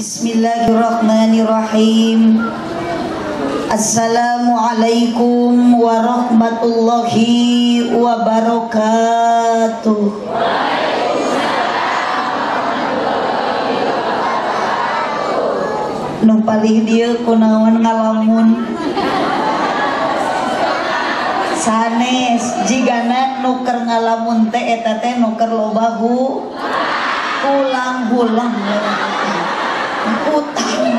Bismillahirrahmanirrahim. Assalamualaikum warahmatullahi wabarakatuh. Nu palih dieu kunaon ngalamun sanes jigana nuker ngalamun teh eta teh nuker loba ulang-ulang utang.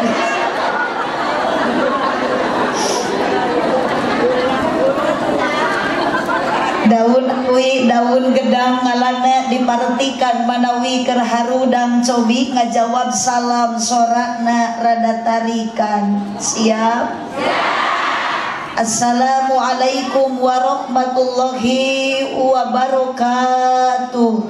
Daun gedang ngalana dipartikan manawi keur harudang cobi ngajawab salam sorakna rada tarikan. Siap? Assalamualaikum warahmatullahi wabarakatuh.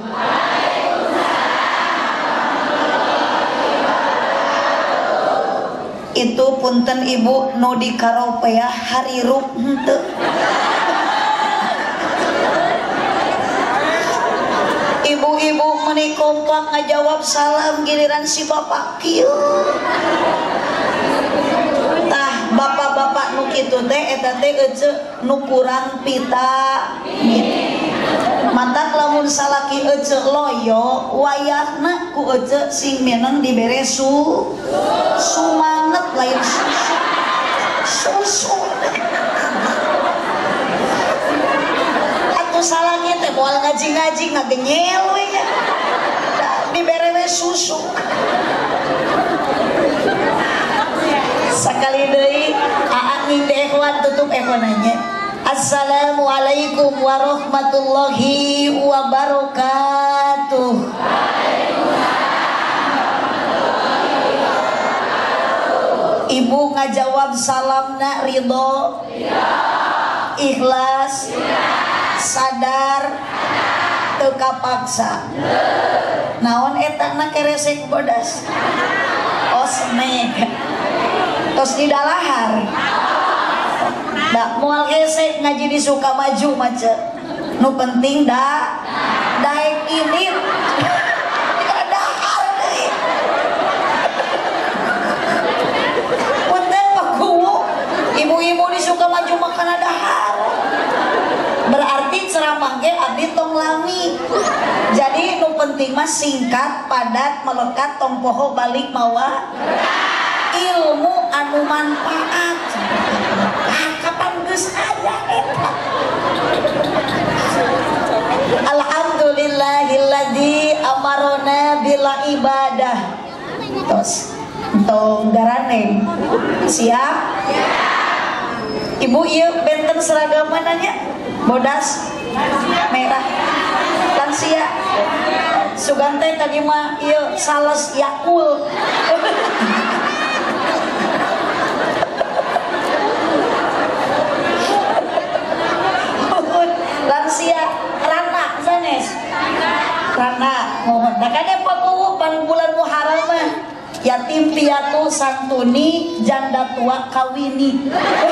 Itu punten ibu nu di karopea harirup henteu. Ibu-ibu meuni kompak ngajawab salam giliran si bapak kieu. Tah bapak-bapak nu kitu teh eta teh ece nu kurang pita. Matak lamun salaki ece loyo wayahna ku ece sing meneng dibere sumanget lain susu. Atuh salaki teh moal ngaji-ngaji ngagenyel we nya. Dibere we susu. Sakali deui aa nging de ikhwan tutup ikhwananya. Assalamualaikum warahmatullahi wabarakatuh. Ibu ngajawab salamna ridho, ikhlas, sadar, teu kapaksa. Naon eta na keresek bodas? Oh semek. Tos di dalahar. Da moal gesek ngaji di suka maju macet. Nu penting daek ini. Dahar deui. Punten pakuwu. Ibu-ibu di suka maju makana dahar. Berarti ceramah ge abdi tong lami. Jadi nu penting mah singkat, padat, melekat, tong poho balik mawa ilmu anu manfaat. Kapan geus aya eta. Alhamdulillahilladzi amarona bila ibadah. Tos tong garaneng. Siap? Ibu ieu benten seragam mananya? Bodas merah. Lansia. Sugante tadi mah ieu sales Yakul. Lansia Rana sanes Rana mohon makanya pakuwu pan bulan Muharram mah yatim piatu santuni janda tua kawini.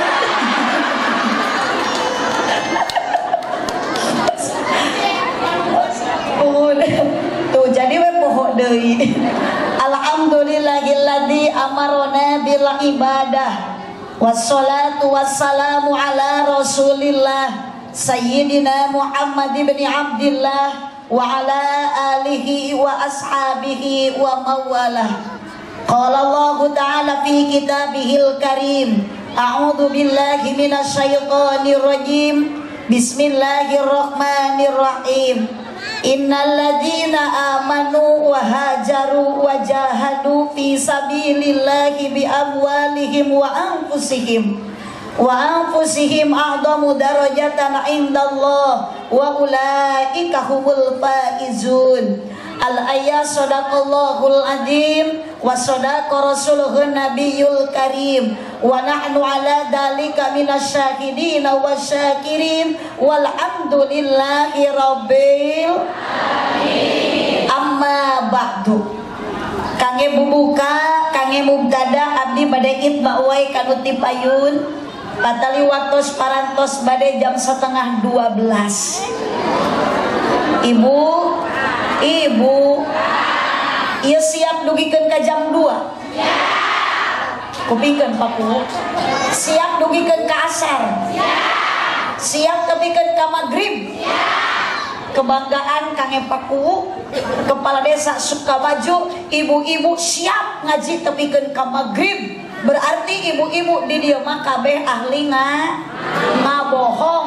Tuh jadi we poho deui. Alhamdulillahilladzi amarona bil ibadah wassalatu wassalamu ala rasulillah Sayyidina Muhammad ibn Abdillah wa ala alihi wa ashabihi wa mawalah. Qala Allah Ta'ala fi kitabihil karim. A'udhu billahi minasyaitonir rajim. Bismillahirrahmanirrahim. Innal ladzina amanu wa hajaru wa jahadu fi sabilillahi bi amwalihim wa anfusihim a'zamu darajatan indallah wa ulaika humul faizun. Al-ayat sadaqallahul azim wa sadaqa rasuluhun nabiyul karim wa nahnu ala dalika minasyahidin wa syakirin walhamdulillahi rabbil alamin. Amma ba'du. Kangge bubuka, kangge mubtada abdi bade itba wae kanu tipayun. Patali waktos parantos bade jam 11:30. Ibu, ieu siap dugikeun ka jam 2. Kupikeun paku. Siap dugikeun ka asar. Siap tepikeun ka magrib. Kebanggaan Kang Paku, kepala desa Sukabaju, ibu-ibu siap ngaji tepikeun ka magrib. Berarti ibu-ibu di dieu mah kabeh ahli ngabohong.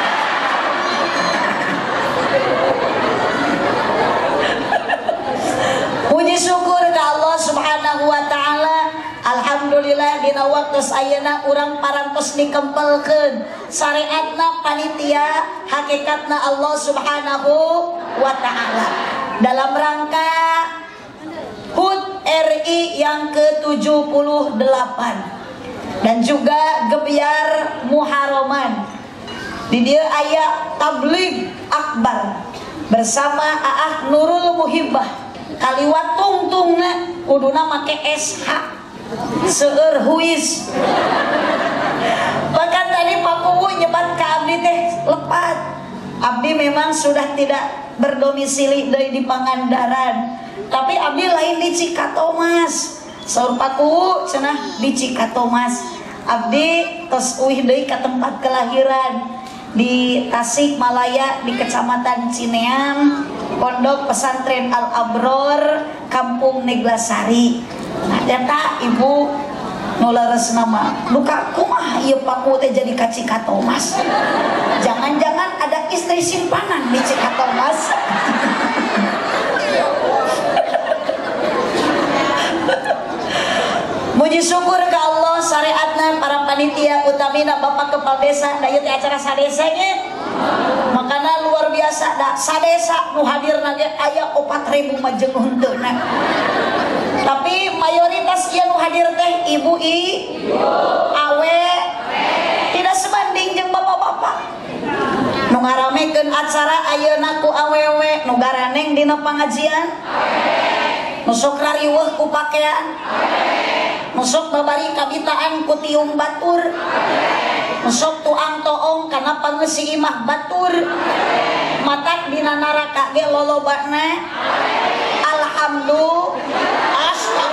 Puji syukur ke Allah Subhanahu wa taala. Alhamdulillah dina waktu ayeuna urang parantos dikempelkeun syariatna panitia, hakikatna Allah Subhanahu wa taala. Dalam rangka HUT RI yang ke-78 dan juga gebiar Muharraman. Di dia aya tabligh akbar bersama Aah Nurul Muhibbah. Kaliwat tungtungna kuduna make SH seueur huis. Bahkan tadi Pak Kuwu nyebat ka abdi teh lepat. Abdi memang sudah tidak berdomisili dari di Pangandaran, tapi abdi lain di Cikatomas. Saur Pak Kuwu cenah di Cikatomas. Abdi tos uih deui ka tempat kelahiran di Tasikmalaya di Kecamatan Cineam, Pondok Pesantren Al Abror, Kampung Neglasari. Nah, eta ibu nuleres nama luka kumaha ieu Paku teh jadi ka Cikatomas. Jangan-jangan ada istri simpanan di Cikatomas. Muji syukur ke Allah syariatna para panitia utamina Bapak Kepala Desa da ieu teh acara sadesa ge. Makana luar biasa da sadesa nu hadirna ge aya 4.000 majeng hunteuna. Tapi mayoritas ieu nu hadir teh ibu awe tidak sebanding jeung bapak-bapak. Nu ngaramekeun acara ayeuna ku awewe nu garaneng dina pangajian. Nu sok rariweuh ku pakean. Nusok babari kabitaan ku tiung batur. Nusok tuang toong kana pangeusi imah batur. Matak dina naraka ge lolobana. Alhamdulillah.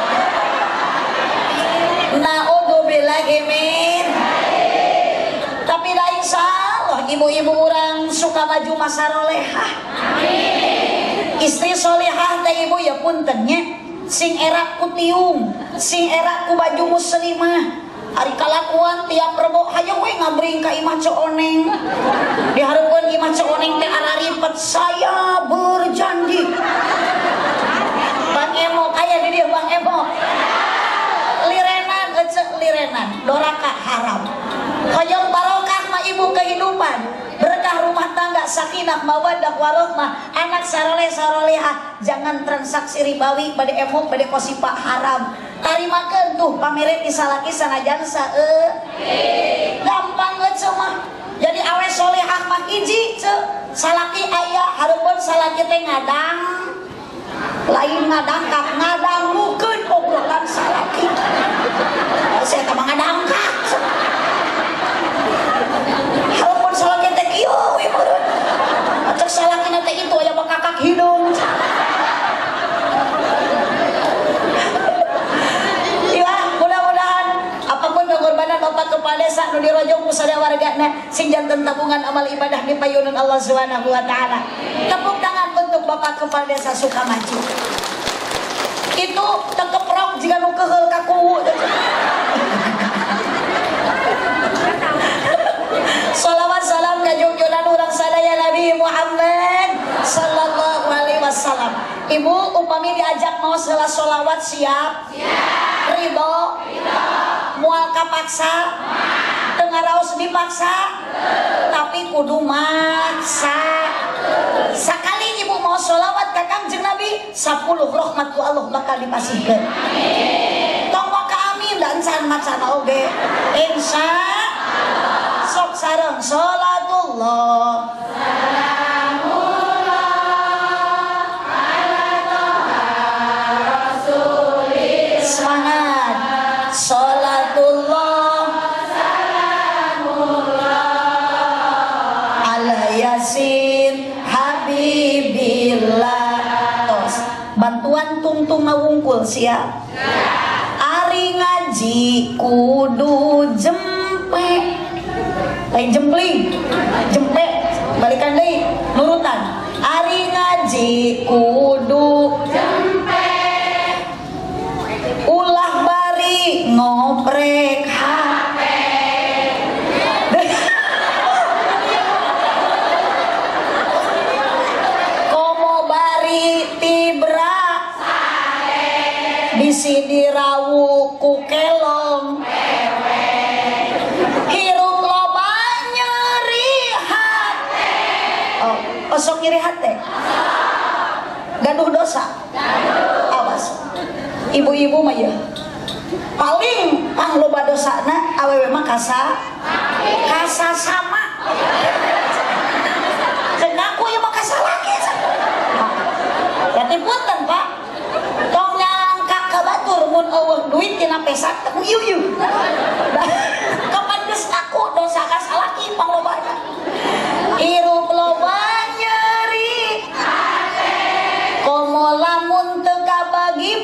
Naudzubillahi min. Tapi da insyaallah ibu-ibu urang Sukabaju masarolehah. Istri solehah teh ibu ya punten nya. Sing erak ku tiung, sing erak ku baju muslimah. Ari kalakuan tiap rebo hayang we ngabring ka imah Cooneng. Dihareupeun imah Cooneng teh araripet saya berjanji. Bang Emo aya di dieu Bang Emo. Lirenan eceuk lirenan, doraka haram. Hoyong barokah mah ibu kehidupan. Berkah rumah tangga, sakinah, mawaddah, warahmah, anak saroleh-sarolehah. Jangan transaksi ribawi, bade emok, bade kosipa haram. Tarimakeun tuh pamirit di salaki sanajan saeu. Gampang geus mah. Jadi awe solehah mah hiji ceuk. Salaki aya hareupeun salaki teh ngadang. Lain ngadangkak, ngadangmukeun obrolan salaki. Saya teh mah ngadangkak. Hareupeun salaki teh kieu we meureun. Acak salakina teh itu aya bakakak hidung. Bapak Kepala Desa nu dirojong ku sadawargana sing janten tabungan amal ibadah di payunan Allah Subhanahu wa taala. Tepuk tangan untuk Bapak Kepala Desa Sukamaju. Itu tekeprok jika nu keheul ka kuwu. Shalawat salam ka junjungan urang sadaya Nabi Muhammad sallallahu alaihi wasallam. Ibu upami diajak mau salat sholawat siap? Siap. Ridho? Ridho. Mual kapaksa? Tengah raos dipaksa? Tapi kudu maksa. Sakali ibu mau sholawat ka Kangjeng Nabi 10 rahmat ku Allah bakal dipasihkeun. Tong maka amin dan can macana oge. Insya Allah. Sok sareng sholatullah. Semangat sholatullah ala yasin habibillah. Tos bantuan tungtung ngawungkul siap. ngaji kudu jempe. Lain jempling, jempe, balikan deui, nurutan. Ari ngaji kudu jempe. Ulah bari ngoprek HP. Komo bari tibra sare. Bisi dirawu ku kelong. Hirup loba nyeri hate. Oh, sok nyeri hate. Gaduh dosa. Awas. Ibu-ibu mah ya paling loba dosana awewe mah kasa sama cengaku ya mah kasa laki jadi punten Pak tong nyangka ka batur mun eueuh duit tina pesak teu ieu kapan geus aku dosa kasa laki panglobana irup loba nyeri komo lamun teu kabagi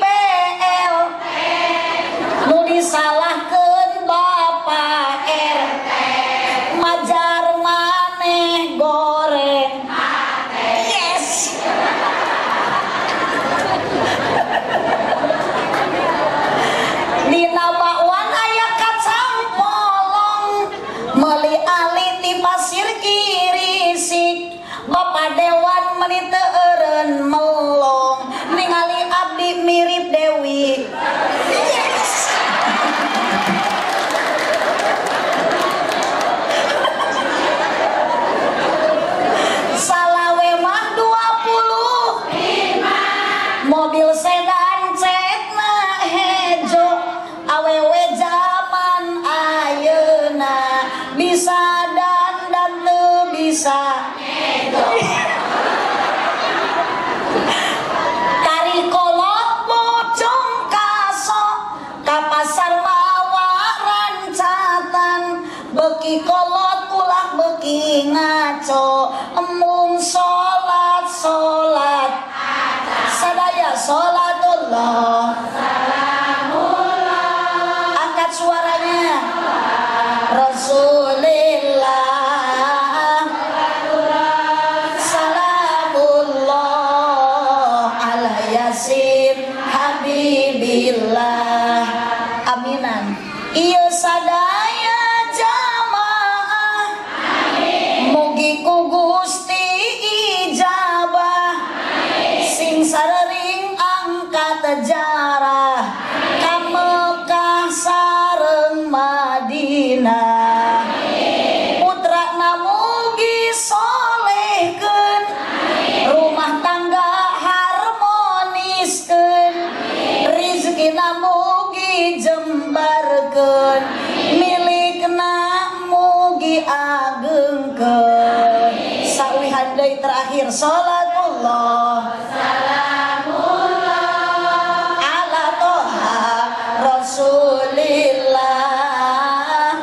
salahkeun Bapak RT majar maneh goreng yes dina bakwan aya kacang polong meuli ali ti pasir kirisik Bapak Dewan meuni teu eureun melong ningali abdi mirip Dewi mobil sedan cetna hejo awewe zaman ayeuna bisa dan teu bisa hejo kari kolot bocong kaso ka pasar mawaran catan beki kolot ulah beki ngaco emung salat sadaya sholatullah salamullah angkat suaranya Rasulillah salamullah ala yasin habibillah aminan ieu sadaya jamaah mugi ku Gusti ijabah sing sarering angkat jarah ka Mekah sareng Madinah putrana mugi solehkeun rumah tangga harmoniskeun rizkina mugi jembarkeun milikna mugi agengkeun sawihan deui terakhir salatullah Rasulillah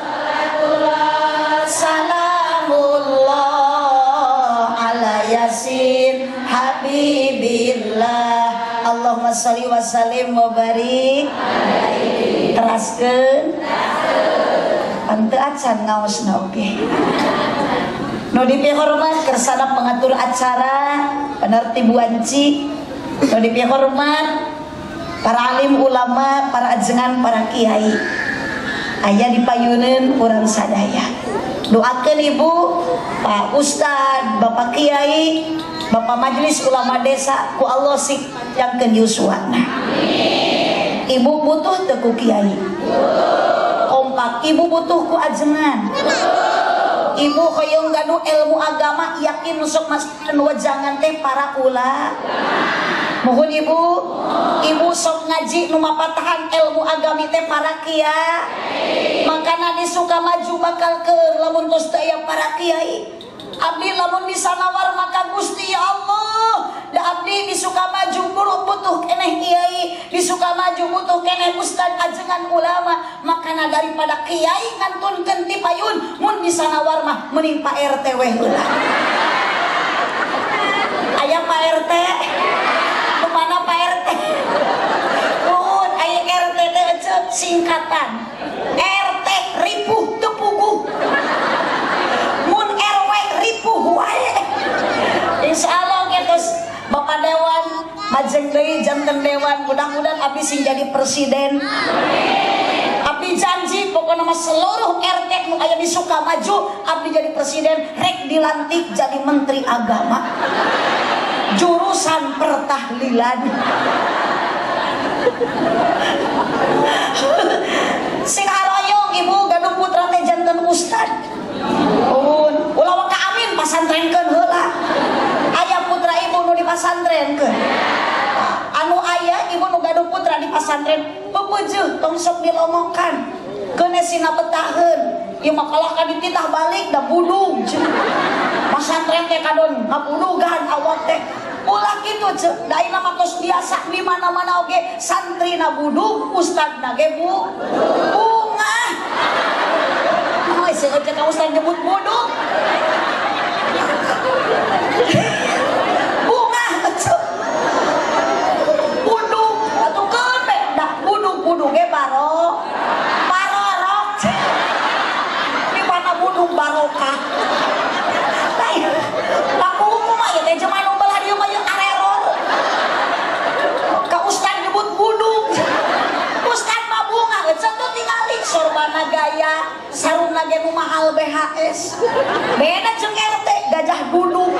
salamullah ala yasin habibillah Allahumma sholli wa sallim wa barik teraskeun ante acan ngaosna oge nu dipihormat kersana pengatur acara penertib wanci nu dipihormat para alim ulama, para ajengan, para kiai aya dipayuneun urang sadaya doakeun ibu Pak Ustad, Bapak Kiai, Bapak Majelis Ulama Desa ku Allah sikjangkeun yuswana ibu butuh teu ku kiai kompak ibu butuh ku ajengan ibu hoyong gaduh ilmu agama yakin nusuk maskeun wajangan teh para ulama mohon ibu sok ngaji nu mapatahan ilmu agami teh para kiai makana disuka maju bakal ke lamun tos teu aya para kiai abdi lamun bisa nawar maka Gusti ya Allah da abdi disuka maju butuh keneh kiai disuka maju butuh keneh ustad ajengan ulama makana daripada kiai ngantunkeun ti payun mun bisa nawar mah mending Pak RT we heula aya Pak RT mana Pak RT? Aya RT teh eceuk singkatan RT ripuh tepuguh mun RW ripuh wae. Insyaallah geus Bapak Dewan majeng deui janten dewan, mudah-mudahan abdi sing jadi presiden. Abdi janji pokoknya mah seluruh RT nu aya di Sukamaju abdi jadi presiden, rek dilantik jadi menteri agama jurusan pertahlilan. Sing haroyong ibu gaduh putra teh janten ustad. Ulah ka amin pasantrenkeun heula. Aya putra ibu nu di pasantrenkeun. Anu aya ibu nu gaduh putra di pasantren pepeujuh tong sok dilomokan. Keun sina betaheun. Ieu mah kalah ka dititah balik da budug. Pasantren teh kadon ngabudugan awak teh. Ulah kitu ceuk, daina mah tos biasa di mana-mana oge santrina budug, ustadna ge bunga. Moy sing ojek ka ustad nyebut budug. Bunga ceuk. Budug atuh keun be, dah budug ge barok. Barorok. Di mana budug barokah? Lain. Laku umum aya teh cuman sorbana gaya saruna ge nu mahal BHS beda jeung RT gajah duduk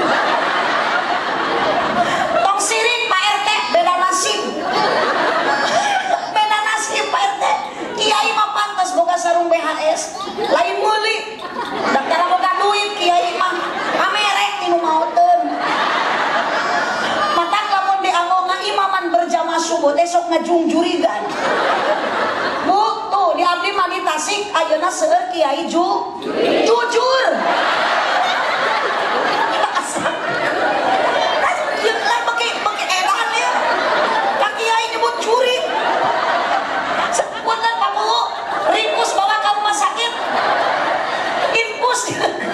tong siring Pak RT beda nasib Pak RT kiai mah pantas boga sarung BHS lain meuli daftar boga duit kiai mah pamerek tinu maoteun matak lamun dianggo ngaimaman berjamaah subuh teh sok ngajungjurigan di abdi mah di Tasik ayeuna seueur kiai jujur. Lain beki edan ya. Kak kiai nyebut curi. Punten Pak Bu, ringkus bawa ke rumah sakit. Infus.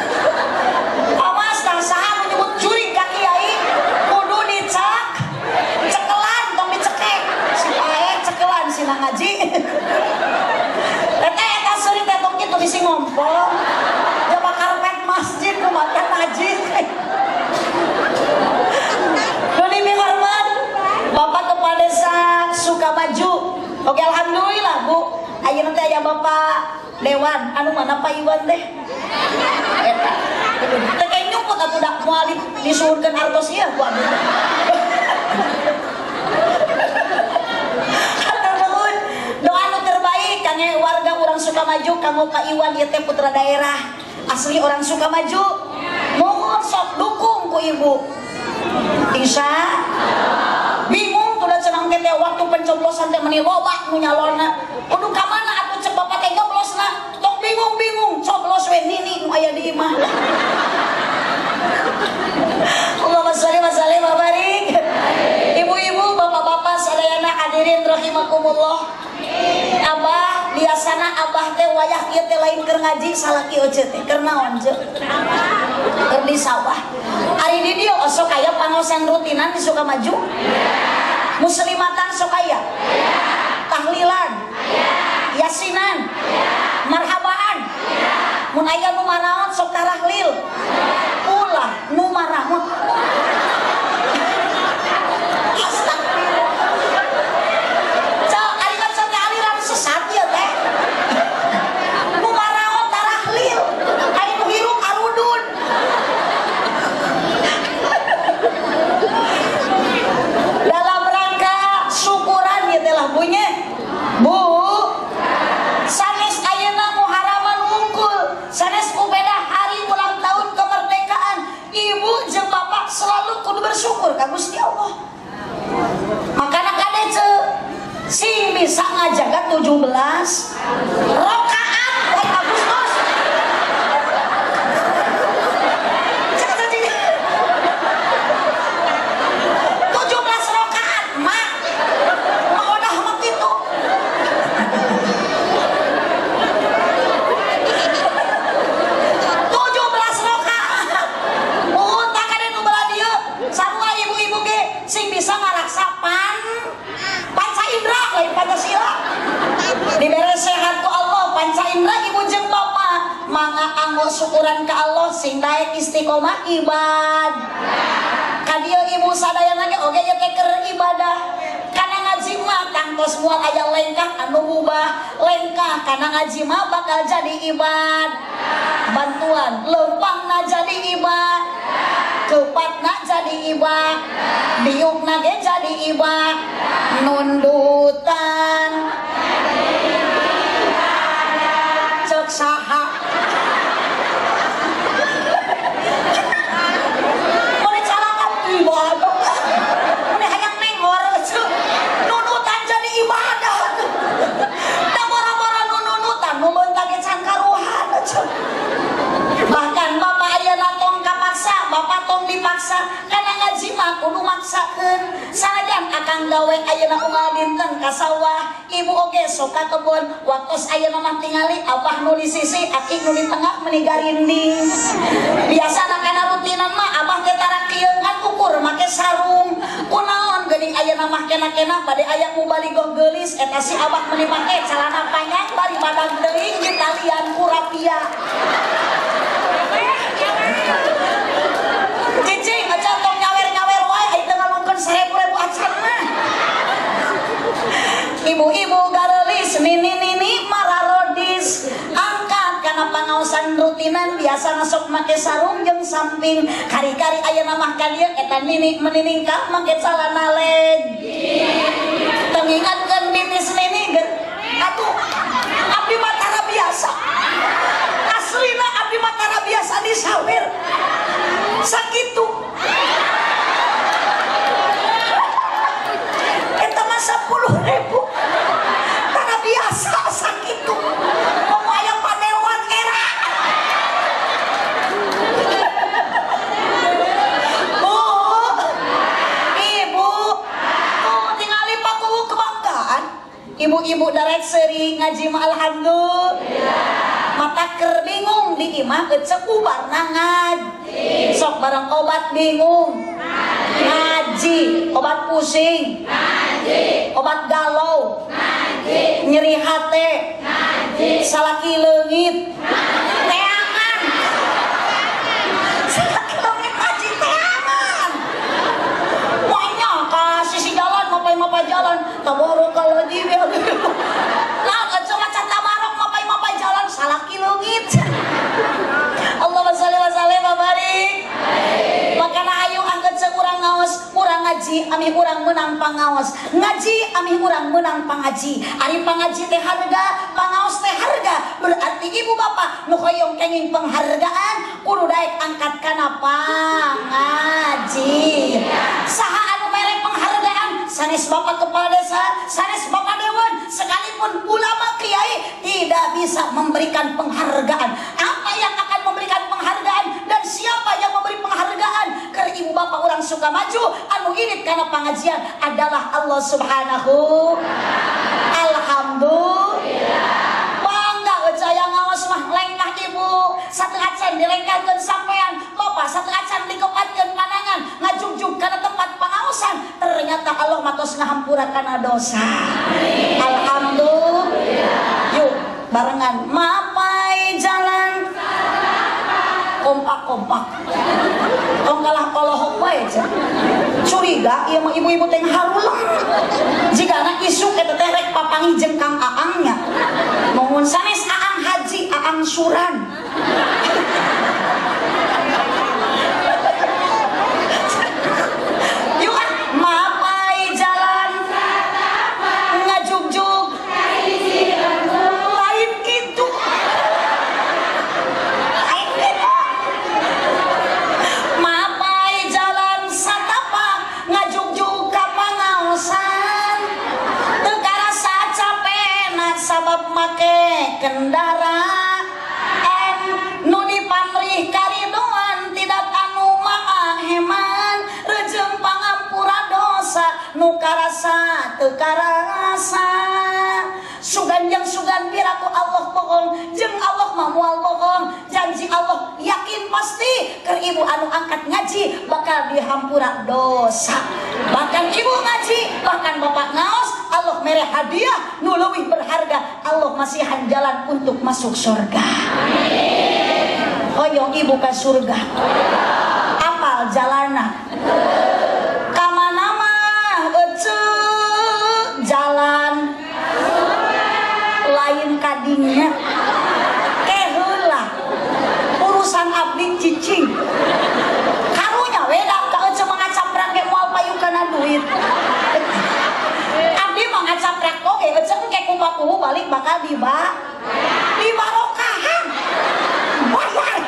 Awas tah saha menyebut curi Kak kiai kudu dicek. Cekelan tong dicekek. Si pae cekelan sina ngaji. Itu bisi ngompol jaba karpet masjid kumakan najis Doni hormat Bapak Kepala Desa Sukamaju. Oke alhamdulillah Bu ayeuna teh aya Bapak Dewan anu mana Pak Iwan teh eta teh kayak nyumput atuh dak moal disuhurkeun artos ieu ku abdi kangge warga orang Sukamaju, kanggo Pak Iwan ieu teh putra daerah asli orang Sukamaju. Mohon sok dukung ku Ibu. Insya bingung tuh da cenah teh waktu pencoblosan teh meni loba nu nyalonna. Kudu ka mana atuh cek Bapak teh nyoblosna? Tok bingung-bingung coblos we nini nu aya di imah. Allahumma sholli wa sallim wa barik. Ibu-ibu, bapak-bapak sadayana hadirin rahimakumullah. Abah biasana abah teh wayah kieu teh lain keur ngaji salaki oce teh keur naon ceuk keur di sawah ari di dieu sok aya pangaosan rutinan di Sukamaju muslimatan sok aya tahlilan yasinan marhabaan mun aya nu maraon sok tarahlil ulah nu maraon ka Gusti Allah. Makana kadece sing bisa ngajaga 17 rakaat buat Agustus. Di Indra ibu jeung bapak mangga anggo syukuran ka Allah sing daek istiqomah ibadah. Ka dieu ibu sadayana ge oge ye teh keur ibadah. Kana ngaji mah tangtos moal aya lengkah anu ubah, lengkah kana ngaji mah bakal jadi ibadah. Bantuan leumpangna jadi ibadah. Keupatna jadi ibadah. Diukna ge jadi ibadah. Nundutan cek saha mone calakan ibadah mone hayang nengor nunutan jadi ibadah da boro-boro nunutan nu beuntak ge can karuhan bahkan bapak ayeuna tong kapaksa bapak tong dipaksa kana ngaji mah kudu maksakeun sanajan akang gawe ayeuna unggal dinten ka sawah ibu oge sok ka kebun waktos ayeuna mah tingali abah nu di sisi aki nu di tengah meuni garinding biasana kana rutinan mah abah teh tara kieuan ukur make sarung kunaon geuning ayeuna mah kena-kena bade aya nu baligoh geulis eta si abah meuni make calana panjang bari badag teuing di talian ku rapia cicing aja tong nyawer-nyawer wae ai teu ngalungkeun 1000 acan mah ibu-ibu garelis nini mararodis angkat kana pangaosan rutinan biasa sok make sarung jeung samping kari-kari ayeuna mah ka dieu eta nini meniningkah make calana leg tengingatkeun bitis nini atuh abdi mah tara biasa aslina abdi mah tara biasa disawer sakitu eta mah 10.000 tara biasa sakitu momo aya panewan era ibu tingali pakuhu kebanggaan ibu-ibu darek seri ngaji mah alhamdulillah mata keur bingung di imah ecek ubarna ngaji sok bareng obat bingung ngaji obat pusing ngaji obat galau ngaji nyeri hate ngaji salaki leungit teangan salaki leungit ngaji teangan moalnya ka sisi jalan mapai jalan taboro kalau di nah ecek maca tabarok mapai jalan salaki leungit Allahumma sholli wa sallim wa barik makana ayu angkat seurang ngaos urang ngaji ami urang menang pangaos ngaji ami urang menang pangaji ari pangaji teh harga pangaos teh harga berarti ibu bapak nu hoyong kenging penghargaan kudu daek angkat kana pangaji saha anu mere penghargaan sanes bapak kepala desa sanes bapak dewan sekalipun ulama kiai tidak bisa memberikan penghargaan apa yang akan memberikan penghargaan dan siapa yang memberi penghargaan ke ibu bapak orang suka maju anu irit karena pengajian adalah Allah subhanahu alhamdulillah bangga ecaya ngawas mah lengkah ibu satu acan dilengkahkeun sampean bapak satu acan dikepatkeun panangan ngajug-jug kana tempat pangaosan ternyata Allah matos ngahampura kana dosa alhamdulillah yuk barengan mapai jalan kompak-kompak tong kalah kolohok wae curiga ieu mah ibu-ibu teh harulang jigana isuk eta teh rek papangi jeung Kang Aangnya mohon sanes Aang Haji Aang Suran yuk mapai jalan ngajug-jug lain kitu mapai jalan satapak ngajug-jug ka pangaosan teu karasa capena sabab make kendaraan nu dipamrih karidoan tidak anu maaheman rejeung pangampura dosa nu karasa teu karasa sugan jeung sugan piraku Allah bohong jeung Allah mah moal bohong janji Allah yakin pasti keur ibu anu angkat ngaji bakal dihampura dosa bahkan ibu ngaji bahkan bapak ngaos Allah mere hadiah nu leuwih berharga Allah masihan jalan untuk masuk surga. Hoyong ibu ke surga. Apal jalana. Kamana mah jalan lain kadinya. Keheula urusan abdi cicing. Karunya weda ka ece mangacaprak ge moal payukana duit. Abdi mangacaprak oge ece engke kumaha balik bakal dibarokahan. Bayar.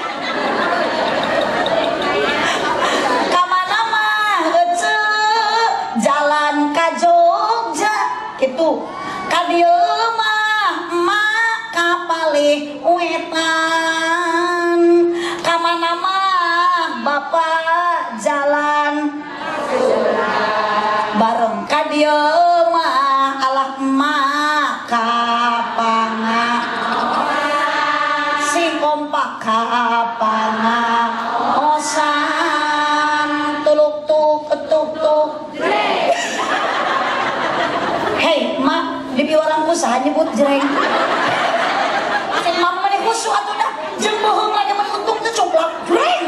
Kamana mah ece jalan ka Jogja kitu. Ka dieu mah emak kapalih wetan. Kamana mah bapak jalan bareng ka dieu mah alah emak kapanga si kompak kapanga osan tuluk tuk tuk tuk. Hei mak di piwarang usaha nyebut jreng. Cek mama meni khusyuk atuh dah. Jeung beuheung lagi meni untung teh coblak jreng.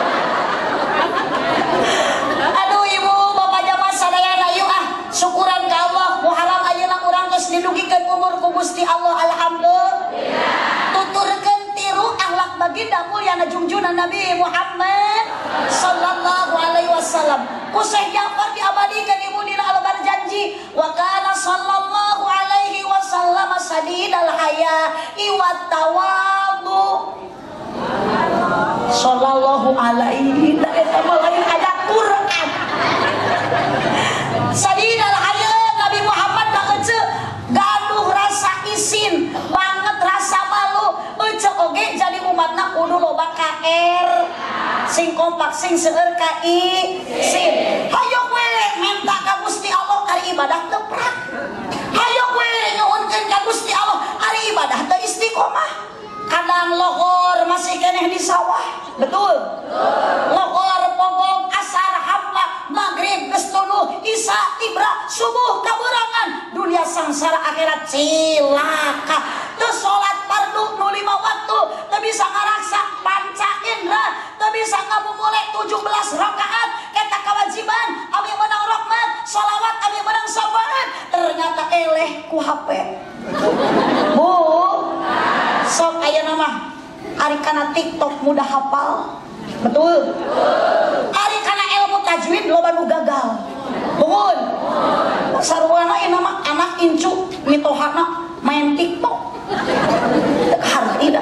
Aduh ibu bapak jamaah sadayana yuk syukuran ka Allah muharam ayeuna urang geus dilugikeun umur ku Gusti Allah alhamdulillah. Tuturkeun tiru akhlak baginda mulyana junjungan Nabi Muhammad sallallahu alaihi wasallam. Ku Syekh Ja'far diabadikeun ibu dina alebar janji wa kana sallallahu alaihi wasallam sadidal haya iwat tawadhu. Sallallahu alaihi da eta mah lain aya Quran. Sadidal haya Nabi Muhammad da ece gaduh rasa isin banget rasa malu ece oge jadi umatna kudu loba KR sing kompak sing seueur ka isin. Hayo we minta ka Gusti Allah ari ibadah teu prak. Hayo we nyuhunkeun ka Gusti Allah ari ibadah teu istiqomah. Kadang lohor masih keneh di sawah, betul? Lohor pogong asar hampa maghrib geus tuluh isya tibra subuh kaberangan dunia sangsara akhirat cilaka. Teu salat fardu nu 5 waktu, teu bisa ngaraksa panca indra, teu bisa ngabumule 17 rakaat eta kewajiban abi menang rahmat, shalawat abi menang syafaat, ternyata eleh ku HP. Bu, sok ayeuna mah ari kana TikTok mudah hafal. Betul? Ari kana ilmu tajwid loba nu gagal. Betul? Sarwana ieu mah anak incu mitohana main TikTok. Teu harti da.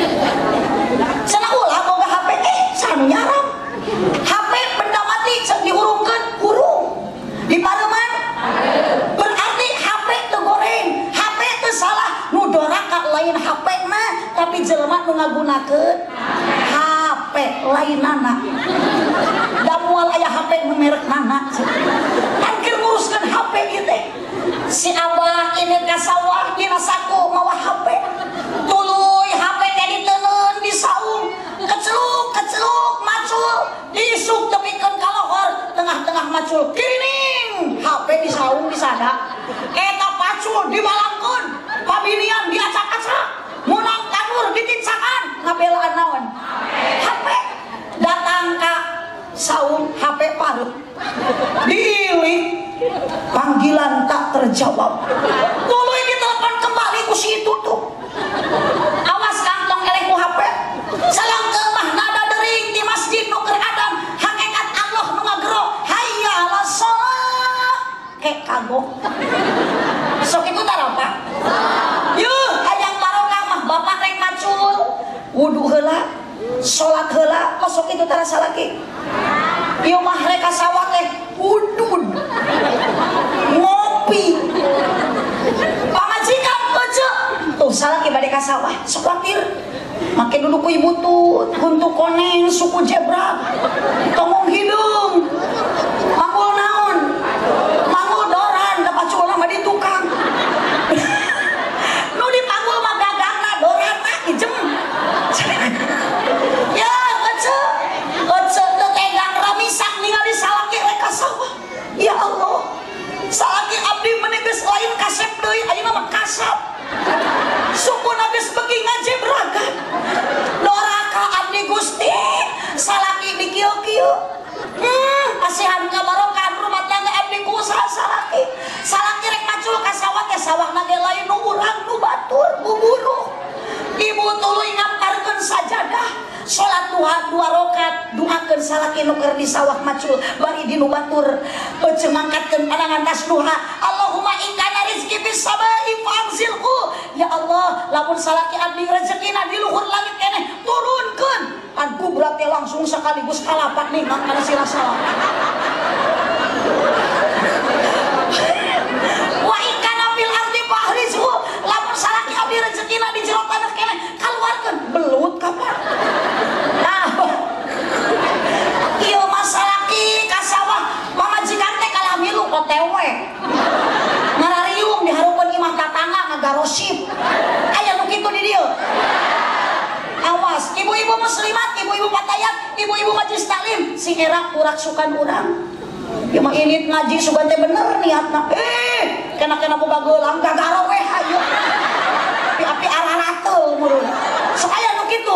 Cenah ulah boga HP sanu nyarap. HP benda mati ceuk diurungkeun urung. Dipareuman berarti HP teu goreng, HP teu salah. Nu doraka lain HP mah tapi jelema nu ngagunakeun HP lainana. Da moal aya HP nu merekna kan keur nguruskeun HP ieu teh. Si abah ini ka sawah dina saku mawa HP. Tuluy HP teh diteuneun di saung. Keceluk macul diisuk tepikeun ka lohor tengah-tengah macul kirining HP di saung di sada. Eta pacul dibalangkeun pabinian diacak-acak munang kabur ditincakan ngabelaan naon HP datang ka saung HP parut diiling panggilan tak terjawab tuluy ditelepon kembali ku si itu tuh awas kantong elek ku HP salangkeun mah nada dering di masjid nu keur adzan hakikat Allah nu ngagero hayya ala shalah kek kagok sok itu tarapa yuh hayang barokah mah bapak rek macul wudu heula salat heula masuk itu tarasa lagi ieu mah rek ka sawah teh udud ngopi pamajikan ece tuh salaki bade ka sawah sok watir make dulu ku ibu tut huntu koneng suku jebra tongong hidung mangul naon mangul doran da paculna mah di tukang nu dipanggul mah gagangna doran mah ijem ya ece teu tegang ramisak ningali salaki rek ka sawah ya Allah salaki abdi meuni geus lain kasep deui ayeuna mah kasap cuk. Asihan kabarokan rumah tangga abdi ku usaha salaki. Salaki rek macul ka sawah teh sawahna ge lain nu urang nu batur buburu. Ibu tuluy ngamparkeun sajadah. Salat duha 2 rakaat duakeun salaki nu keur di sawah macul bari di nu batur ece mangkatkeun pandangan tas duha. Allahumma in kana rizqi bis samai fa'zilhu. Ya Allah, lamun salaki abdi rezekina di luhur langit keneh turunkeun. Aku berarti langsung sekaligus kalapat nih kana sira salah. Wa in kana fil ardi fa'rizhu. Lamun salaki abdi rezekina di jero tanah keneh kaluarkeun belut kapan. Nah, ieu masalah ki ka sawah mamajikan teh kalah milu OTW. Marariung dihareupeun imah tatangga ngagarosip. Aya nu kitu di dieu. Awas, ibu-ibu muslimat, ibu-ibu patayat, ibu-ibu majelis taklim, sing era kurak sukan urang. Ya mah ini ngaji sugan teh bener niatna. Kena boga geulang gagaro we hayu. Api ararateul meureun. Sok aya nu kitu.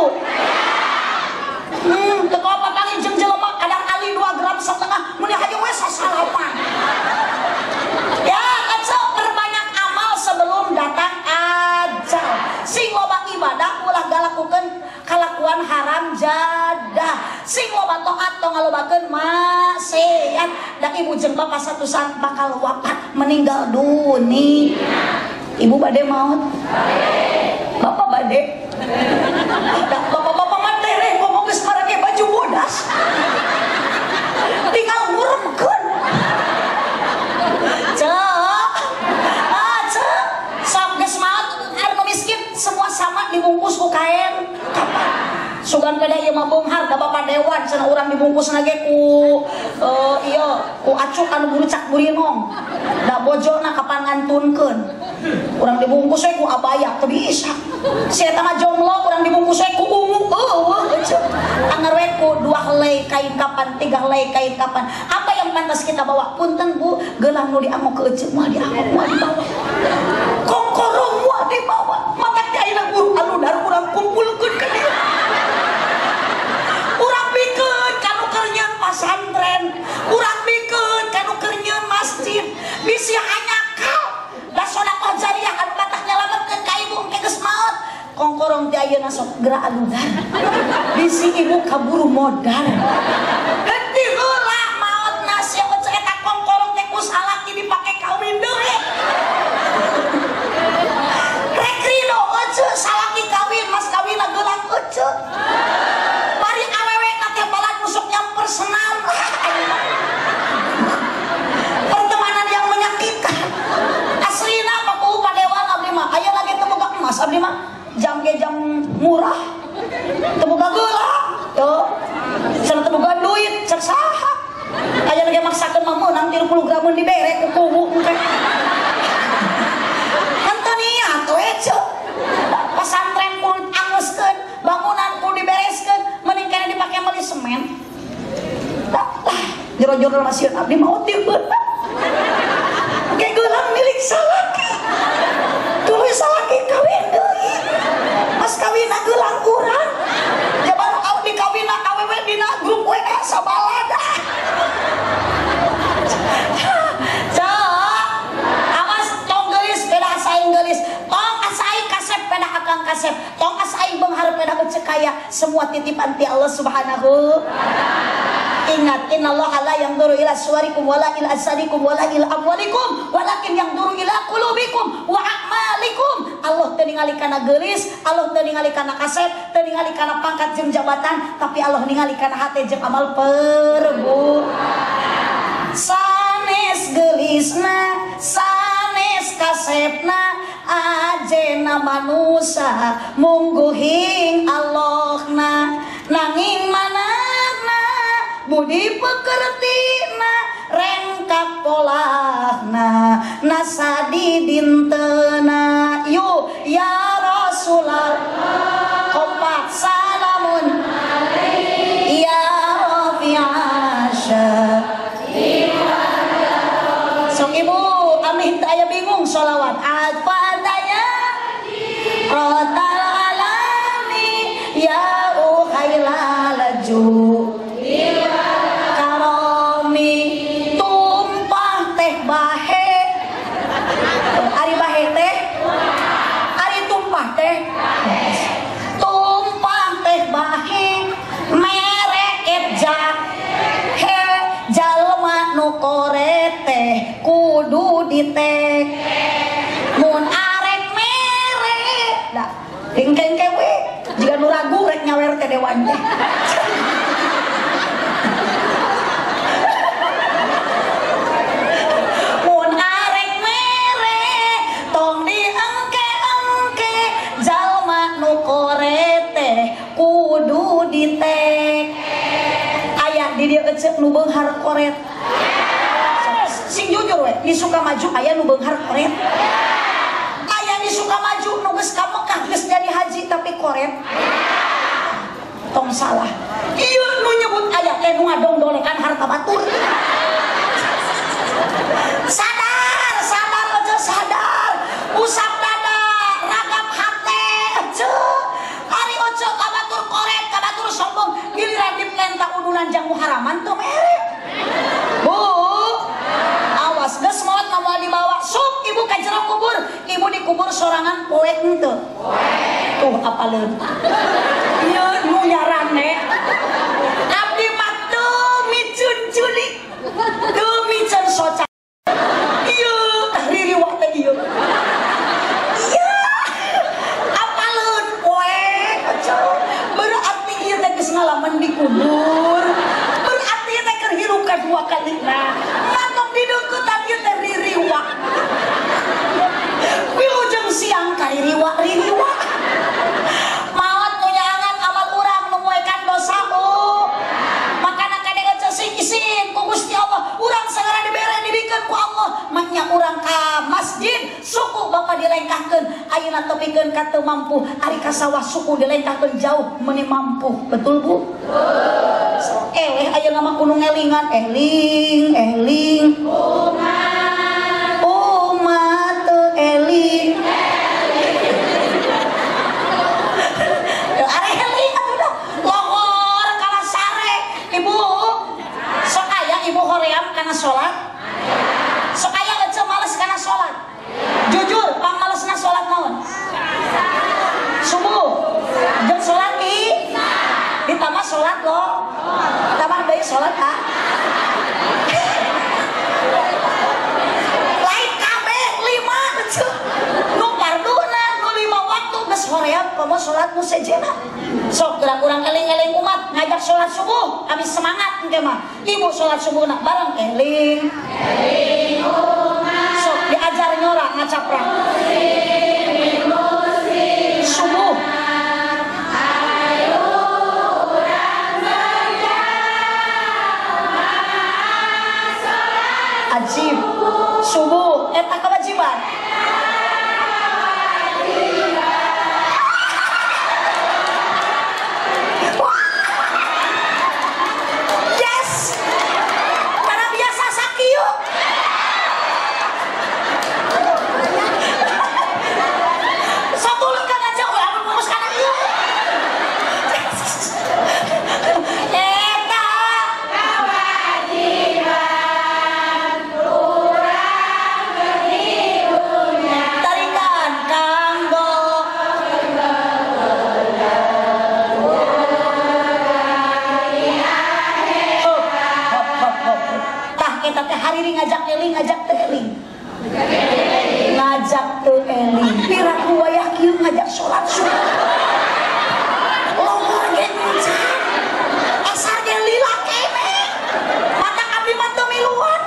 Teu apa panggil jeung jelema kadang kali 2 gram setengah mun hayu we sasalapan. Ya, kaca perbanyak amal sebelum datang ajal. Sing loba ibadah ulah galakukeun kalakuan haram jadah. Sing loba taat tong ngalobakeun maksiat. Da ibu jeung bapak satu saat bakal wafat meninggal dunia. Ibu bade maut? Bapak bade? Bapak-bapak mah tereh ngomong geus marake baju bodas. Tinggal nguremkeun. Sok geus maot anu miskin semua sama dibungkus ku kain. Sugan pada ieu mah beunghar da Bapak Dewan cenah urang dibungkusna ge ku ku acuk anu burucak burinong. Da bojona kapan ngantunkeun. Urang dibungkus we ku abaya teu bisa. Si eta mah jomblo urang dibungkus we ku ungu. Anger we ku 2 helai kain kapan, 3 helai kain kapan. Apa yang pantas kita bawa? Punten Bu, geulang nu diamuk ke eceuk mah diamuk mah dibawa. Kongkorong mah dibawa. Mata teh ayeuna guru anu dar urang kumpulkeun ka dieu. Urang pikeun kanu keur nyeun pasantren, urang pikeun kanu keur nyeun masjid. Bisi anyakal da sedekah jariah anu batah nyalametkeun ka ibu engke geus maot. Kongkorong teh ayeuna sok geura aludan. Bisi ibu kaburu modal. Henteu heula maotna sia ece eta kongkorong teh ku salaki dipake kawin deui. Rek rino ece salaki kawin mas kawinna geulang ece. Bari awewe na teh balan nusuk nyamper senam. Pertemanan yang menyakitkan. Aslina pakuh padewan abdi mah aya lagi teu boga emas abdi mah. Jam ge jam murah. Teu boga geulang. Yo. Cenah teu boga duit, cek saha. Aya lagi maksakeun mah meunang 30 gramun dibere ku kubu engke. Henteu niat we ceuk. Pasantren ku angeuskeun, bangunan ku dibereskeun, mending kana dipake meuli semen. Jero-jero masieun abdi mah otir beunang. Ge geulang milik salaki. Tuluy salaki kawin deui. Mas kawinna geulang urang. Jaban abdi kawinna awewe dina grup WA sabalada. Awas tong geulis beda asaing geulis. Tong asaing kasep beda akang kasep. Tong asaing beunghar beda ece kaya. Semua titipan ti Allah Subhanahu. Ingat, innallaha la yanzuru ila suwarikum wala ila asadikum wala ila amwalikum walakin yanzuru ila qulubikum wa a'malikum. Allah teu ningali kana geulis, Allah teu ningali kana kasep, teu ningali kana pangkat jeung jabatan, tapi Allah ningali kana hate jeung amal perbuatan. Sanes geulisna, sanes kasepna, ajena manusia mungguhing Allahna nanging manahna budi pekertina rengkap polahna nasadi dintena. Yuk ya Rasulullah kompak salamun ya Rafi'asya. Sok ibu amin aya bingung sholawat al-fatihah rotal alami ya ukhailal ju Hingkeng we jika nu ragu rek nyawer teh dewan teh. Mun arek mere tong diengke-engke jalma nu korete kudu ditek. Aya di dieu eceuk nu beunghar koret. Sing jujur we, di Sukamaju aya nu beunghar koret. Di Sukamaju nu geus ka Mekah geus jadi haji tapi koret. Tong salah. Ieu nu nyebut aya teh nu ngadongdolekan harta batur. Sadar, sadar aja sadar. Usap dada, ragap hate aja. Ari ojo ka batur koret, ka batur sombong, giliran dipenta udunan jang muharaman teu mere. Bu, awas geus maot mah dibawa sup ibu ka jero kubur. Ibu dikubur sorangan poek henteu. Tuh apaleun. Ieu nu nyarane. Abdi mah teu micun culik. Teu micun soca. Ieu ririwak teh ieu. Iya. Apaleun poek aja. Berarti ieu teh geus ngalaman dikubur. Berarti ieu teh keur hirup kadua kalina. Matok dideukeut ieu teh ririwak. Wilujeng siang kali riwa maot nu nyangan amal urang nu muekan dosa makana kadang isin ku Gusti Allah urang sagara dibere dibikeun ku Allah maknya urang ka masjid suku bapa dilengkahkeun ayeuna tepikeun ka teu mampu ari ka sawah suku dilengkahkeun jauh meuni mampu betul Bu? Betul. Ayeuna mah kudu ngelingan eling umat eling are eling udah lohor kana sare ibu sok aya ibu hoream kana salat sok aya ece males kana salat jujur pang malesna salat naon subuh jeung salat ditambah salat lo tambah deui salat nu parduna nu 5 waktu geus hoream komo salat nu sejena sok kurang eling-eling umat ngajak salat subuh abis semangat engke mah ibu salat subuhna bareng eling umat sok diajar nyora ngacaprak subuh ajib subuh eta kewajiban. Ngajak teu eling piraku wayah kieu ngajak salat subuh lohor ge encan asar ge lila kene mata abdi mah teu miluan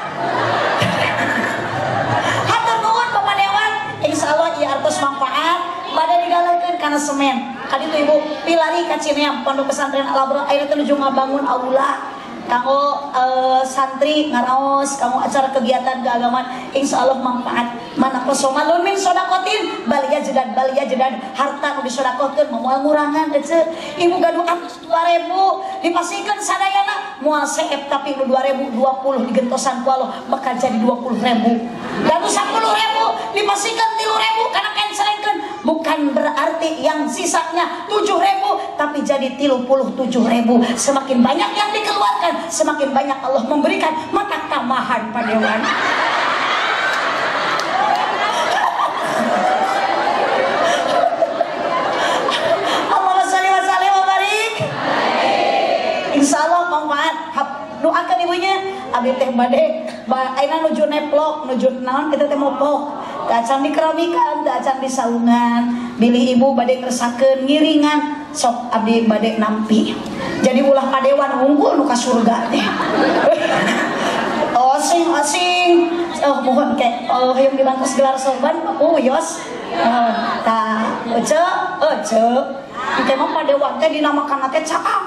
hatur nuhun Bapak Dewan insyaallah ieu artos manfaat bade digalekeun kana semen kaditu ibu pilari ka Cineam Pondok Pesantren Al-Abrar ayeuna teh nuju ngabangun aula kanggo santri ngaraos kanggo acara kegiatan keagamaan insyaallah manfaat mana kosoma lamun min sodakotin balia jedad harta nu disodakokeun moal ngurangan ece ibu gaduh 2000 dipasikeun sadayana moal seep tapi nu 2020 digentosan ku Allah bakal jadi 20.000 gaduh 10.000 dipasikeun 3.000 kana cancelkeun bukan berarti yang sisanya 7.000 tapi jadi 37.000 semakin banyak yang dikeluarkan semakin banyak Allah memberikan maka tambahan Pak Dewan. Allahumma sholli wa sallim wa barik. Insyaallah manfaat. Doakan ibunya abdi teh bade ayeuna nuju neplok nuju naon kita teh mopok acan di keramikan, acan di saungan. Bilih ibu bade ngeresakeun ngiringan, sok abdi bade nampi. Jadi ulah padewan unggul nu ka surga teh. Osing. Oh mohon ke yang dibangkus gelar sorban yos. Ta ece. Engke mah padewan teh dinamakan teh caam.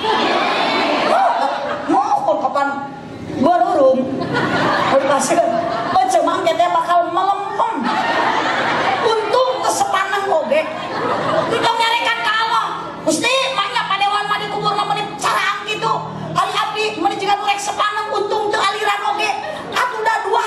Mohon kapan gua urung. Kasih ece mah teh bakal melempem. Untung kesepanang oge. Kita nyarekan ka Allah. Gusti manya padewan mah dikuburna meni carang gitu. Ali abdi meni jiga rek sepanang untung teu aliran oge. Atuh da 2000.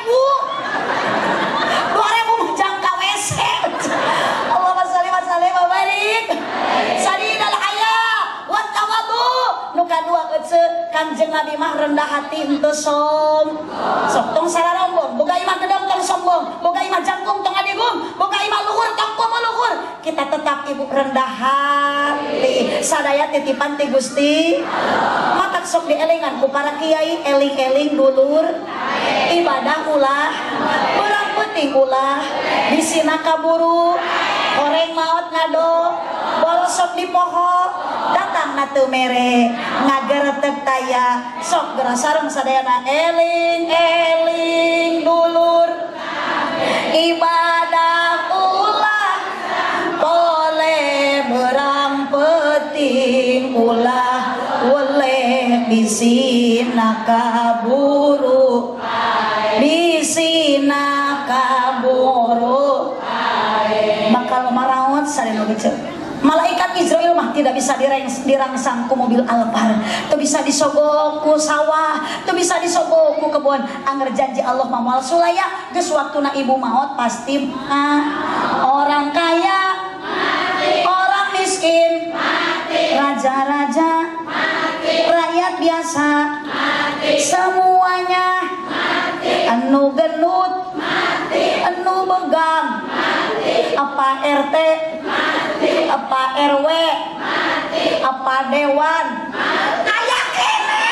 2000 mah jangka WC. Allahumma shalli wa sallim wa barik. Sadidal haya wa tawadu. Nu kadua ece Kanjeng Nabi mah rendah hati henteu som. Sok tong sararombong, boga imah gedeng tong sombong, boga imah jangkung tong adigum, boga imah luhur tong kumu luhur. Kita tetap ibu rendah hati. Sadaya titipan ti Gusti. Matak sok dielingan ku para kiai, eling-eling dulur. Ibadah ulah, urang penting ulah. Bisina kaburu, goreng maot ngado, borosok di poho, datang na teu mere, ngageretek taya, sok geura sareng sadayana eling-eling dulur. Ibadah ulah, boleh berang penting ulah, boleh bisina kaburu, bisina kaburu. Bakal marawat sadaya gece. Malaikat Israel mah tidak bisa dirangsang ku mobil Alphard, teu bisa disogok ku sawah, teu bisa disogok ku kebun. Angger janji Allah mah moal sulaya geus waktuna ibu maot pasti orang kaya mati, orang miskin mati, raja-raja mati, rakyat biasa mati, semuanya mati, anu genut mati, anu begang mati, apa RT mati, apa RW mati, apa dewan mati, aya kene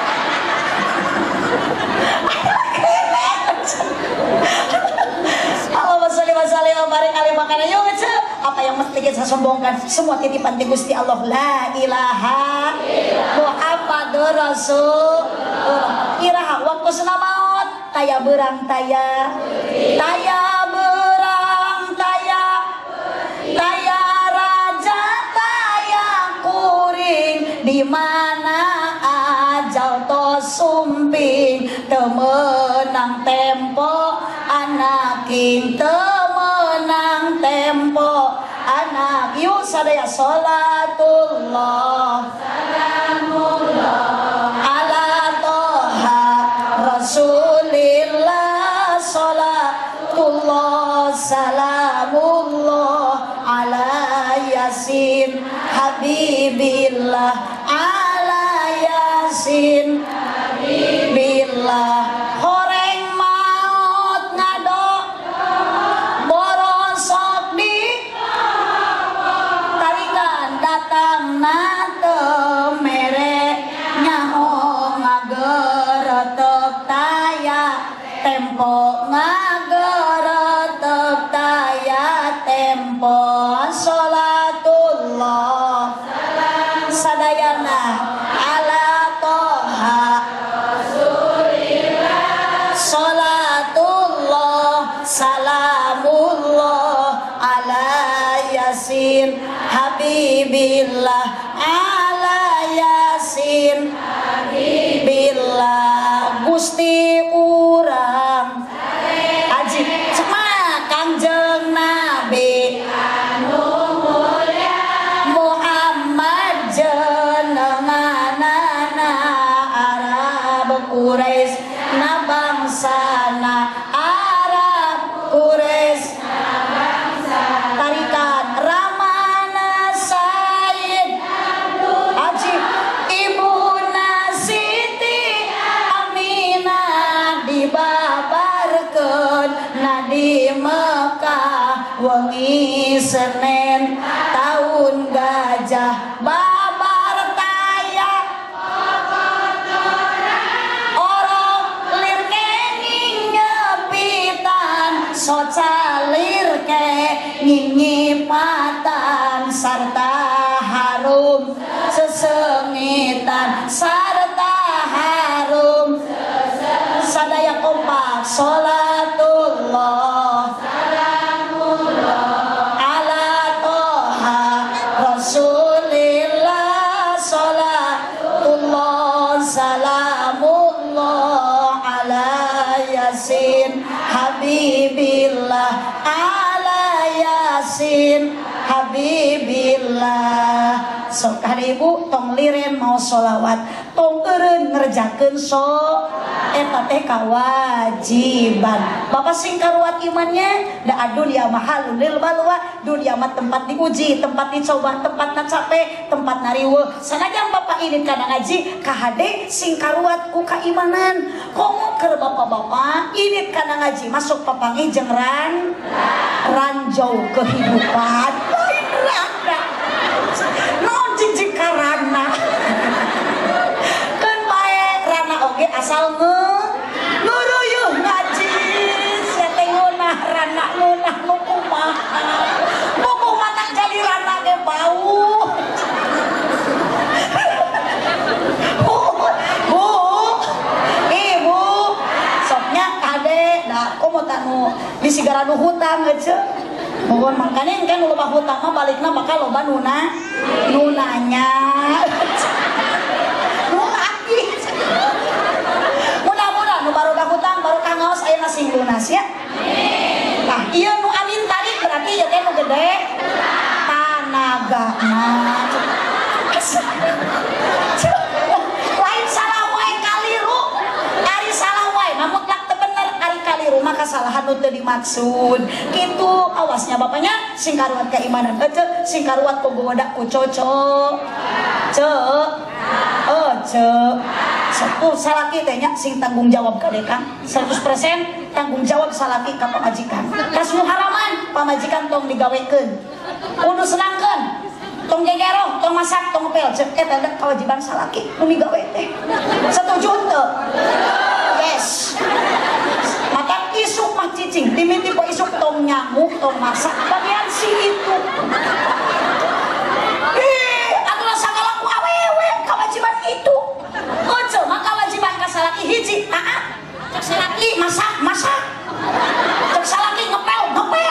Allahumma sholli wa sallim wa barik alaihi makana yuk apa yang mesti kita sombongkan semua titipan di Gusti Allah. La ilaha Muhammadur Rasulullah. Iraha waktu sena maut taya berang taya berang taya raja taya kuring di mana ajal to sumping temenang tempo anak king temenang tempo anak yuk sadaya sholatullah salamullah ala toha rasulillah sholatullah salamullah ala yasin habibillah ala yasin habibillah. Horeng maut ngado borosok di tarikan datang na teu mere nyaho ngageretek taya tempo ngageretek taya tempo sholatullah sadayana ala toha sholatullah salamullah ala yasin habibillah ala yasin habibillah. Gusti urang aji cema Kanjeng Nabi Muhammad jenenganana Arab Quraisy na bangsana Arab Quraisy tarikan Ramana Said Haji Ibuna Siti Aminah dibabarkeun na di Mekah wengi Senin tahun gajah babar taya orok lir kenging nyepitan soca kenikmatan sarta harum sesengitan sarta harum sadaya kompak sholatullah ala toha rasulillah sholatullah salamullah ala yasin habibillah ala yasin habibillah. Sok ibu tong liren mau sholawat tong eureun ngerjakeun eta teh kawajiban. Bapak sing karuat imannya da dunia mahal lil balwa, dunia mah tempat diuji, tempat dicoba, tempat na capek, tempat nariweuh. Sanajan bapak ini kana ngaji ka hade sing karuat ku kaimanan. Komo keur bapak-bapak ini kana ngaji masuk papangi jeung ranjau kehidupan. Non jijik karana kan bae rana oge asal nuruyuh ngaji sia teh ngeunah rana ngeunah nu kumaha buku mata jadi rana ge bau ibu soknya kade da komo tanu disigara nu hutang aja. Mohon makanya kan loba hutang mah balikna bakal loba nunanya mudah-mudahan nu baru hutang baru kangaos aya sing lunas ya. Nah ieu nu amin tadi berarti ya teh nu gede tanagana lain salah wae kaliru ari salah wae mutlak teu bener ari kaliru maka kesalahan nu teu dimaksud kitu. Awasnya bapaknya sing karuat keimanan ece sing karuat pogoda ku coco satu salaki teh nya sing tanggung jawab ka dekang 100% tanggung jawab salaki ka pamajikan kasnu haraman pamajikan tong digawekeun kudu senangkeun tong gegerong tong masak tong pel cek eta da kewajiban salaki nu digawe teh setuju teu yes. Maka isuk mah cicing timiti po isuk tong nyamuk tong masak bagian si itu atuh sagala ku awewe kewajiban itu ojo maka kewajiban ka salaki hiji taat cek salaki masak cek salaki ngepel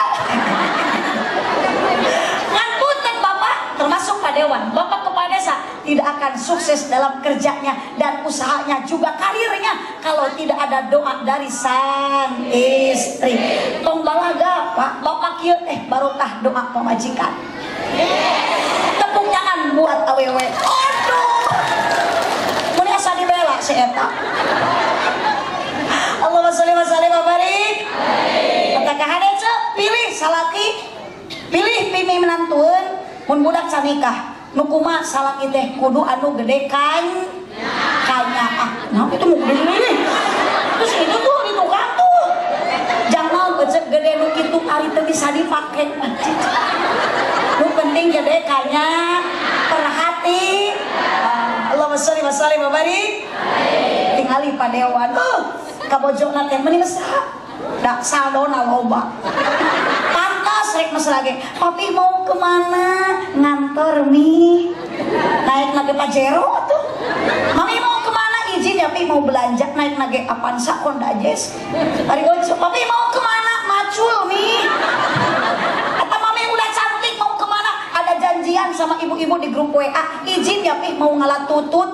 ngantutan bapak termasuk padewan bapak kepala desa tidak akan sukses dalam kerjanya dan usahanya juga karirnya kalau tidak ada doa dari sang istri. Tong balaga pak bapak kieu barokah doa pamajikan. Tepuk tangan buat awewe. Aduh, mun asa dibela si eta. Allahumma sholli wa sallim wa barik. Kata kahadece pilih salaki, pilih pimi menantueun mun budak sanikah. Nukuma salaki teh kudu anu gede kanya nah itu mau gede terus itu tuh di tukang tuh jangan becek gede nu kitu ari teu bisa dipake nu penting gede kanya perhati. Allahumma sholli wa sallim wa barik. Tingali padewan kabojona teh mending saha da saldona loba rek mas lagi papi mau kemana ngantor mi naik nage Pajero tuh mami mau kemana izin ya pi mau belanja naik nage Avanza Honda Jazz hari ojo papi mau kemana macul mi kata mami udah cantik mau kemana ada janjian sama ibu-ibu di grup WA izin ya pi mau ngalat tutut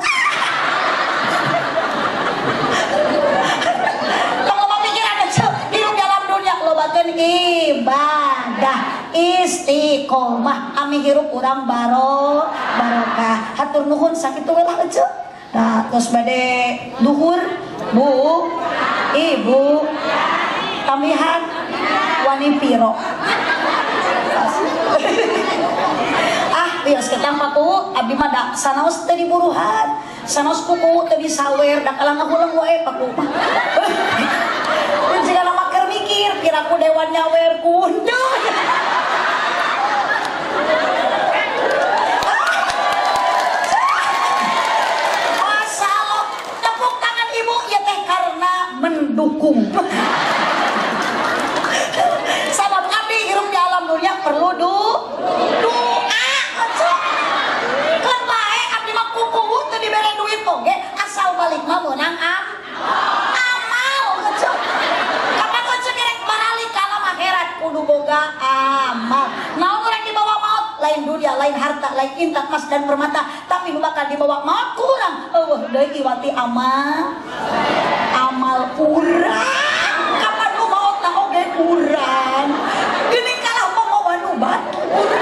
kalau papi kira ada hidup dalam dunia lo bagian ibadah istiqomah ami hirup urang barokah hatur nuhun sakitu we lah ece. Nah terus bade duhur bu ibu tambihan wani piro bios kita paku abdi mah da sanaos teh diburuhan sanaos kuku teh disawer da kalang ngahulang wae paku mah mun jika lama keur mikir piraku dewan nyawer kunduh mendukung sabab abdi hirup di alam dunia perlu boga amal. Naon urang dibawa maut? Lain dunia, lain harta, lain intan, emas dan permata, tapi nu bakal dibawa maut ku urang. Eueuh deui iwati amal. Amal urang. Kapan nu mautna oge urang. Geuning kalah mau nu batu.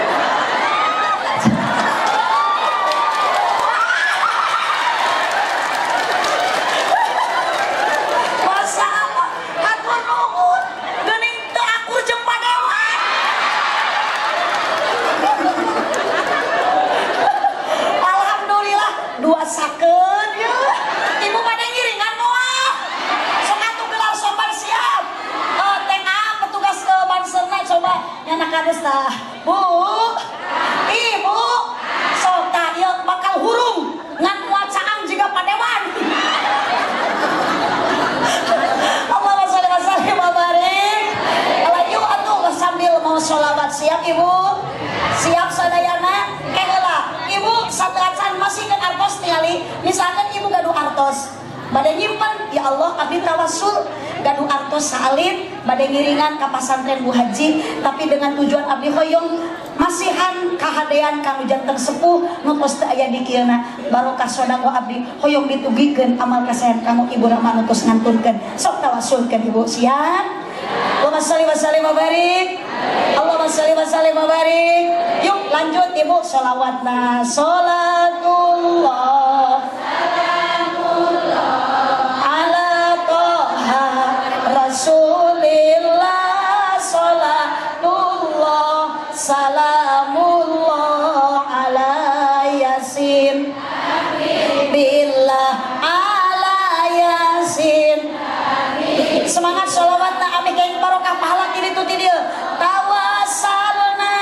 Sakeun ya. Ibu pada ngiringan moal. Sok atuh gelar sopan siap. Tengah petugas ke Banserna coba nyana kades tah. Bu. Ibu. Sok tah ieu bakal hurung ngan muat caang jiga padewan. Allahumma sholli wa sallim wa barik. Alayu atuh sambil mau sholawat siap Ibu. Siap sadayana. Heula. Ibu sateuacan masih ke artos ningali misalkan ibu gaduh artos bade nyimpen ya Allah abdi tawassul gaduh artos salib bade ngiringan ka pasantren Bu Haji tapi dengan tujuan abdi hoyong masihan kahadean kanu janten sepuh nu tos teu aya di kieuna barokah sedekah abdi hoyong ditugikeun amal kasayan kamu Ibu Rahma nu tos ngantunkeun sok tawassulkeun Ibu siap. Allahumma sholli wa sallim wa barik. Allahumma sholli wa sallim wa barik. Yuk lanjut Ibu sholawatna. Sholatullah ala toha rasulillah. Sholatullah salamullah ala yasin billah ala yasin. Semangat sholawatna abdi geng barokah pahala ti ditu ti dieu. Tawasalna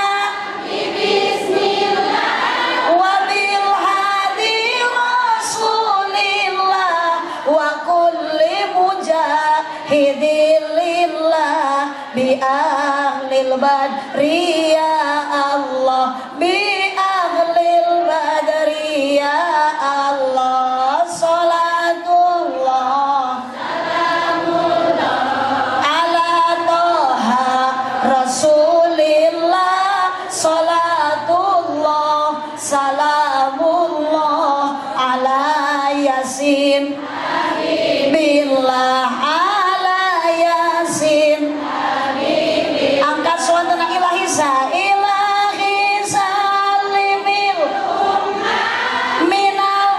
bismillah wa bil hadi rasulillah wa kulli mujahidin lillah bi ahlil badri ya Allah bi ahlil badri ya Allah. Sholatullah Rasulillah. Sholatullah salamullah ala yasin billah ala yasin. Angkat suara ilahi sa ilahi salimil minal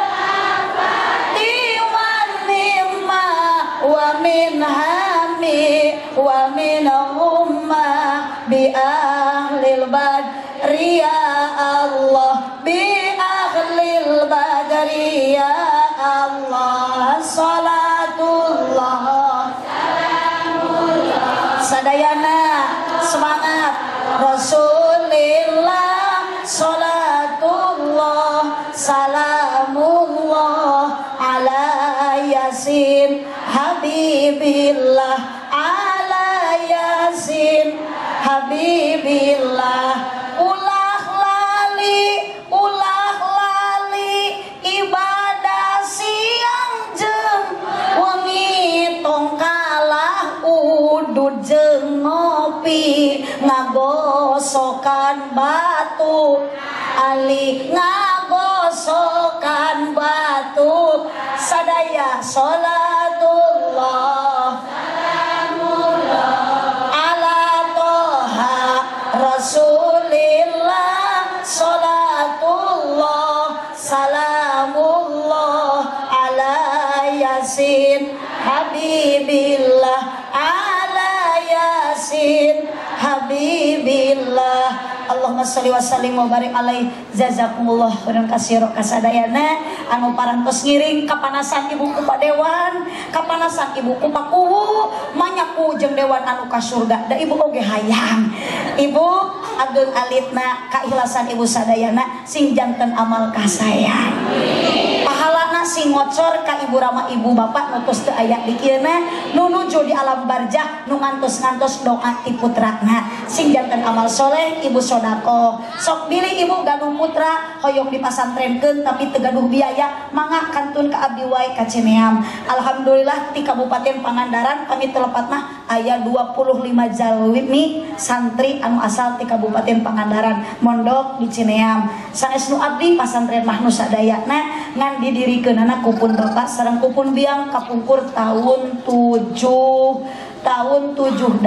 tiwan nimma wa min hami wa min umma bi ahlil badri ya Allah bi ahlil badri ya Allah. Sholatullah salamullah sadayana semangat Rasulillah. Sholatullah salamullah ala yasin habibillah ala yasin habibillah. Ulah lali ibadah siang jeung wengi tong kalah udud jeung ngopi ngagosokan batu ali ngagosokan batu sadaya. Sholatullah Rasulillah. Sholatullah salamullah ala yasin habibillah ala yasin habibillah. Allahumma sholli wa sallim wa barik alaihi. Jazakumullah khairan katsira kasadayana anu parantos ngiring kapanasan ibu ku padewan, kapanasan ibu ku pakuhu, manyaku jeung dewan anu ka surga. Da ibu oge hayang. Ibu ageung alitna kaikhlasan ibu sadayana sing janten amal kasayan. Pahalana sing ngocor ka ibu Rama ibu bapak nutus teu aya di kieuna, nu nuju di alam barzah, nu ngantos-ngantos doa ti putrana sing janten amal soleh ibu sodako. Sok bilih ibu gaduh putra hoyong dipasantrenkeun tapi teu gaduh biaya mangga kantun ka abdi wae ka Cineam. Alhamdulillah ti Kabupaten Pangandaran kami telepatna aya 25 jalmi santri anu asal ti Kabupaten Pangandaran mondok di Cineam. Sanes nu abdi pasantren mah nu sadayana ngan didirikeunana kupun bapak sareng kupun biang kapungkur tahun 78.